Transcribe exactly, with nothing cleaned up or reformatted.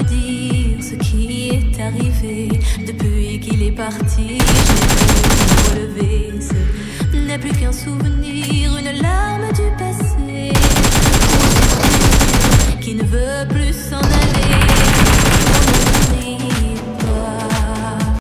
me dire ce qui est arrivé. Depuis qu'il est parti, je ne peux me relever. Ce n'est plus qu'un souvenir, une larme du passé qui ne veut plus s'en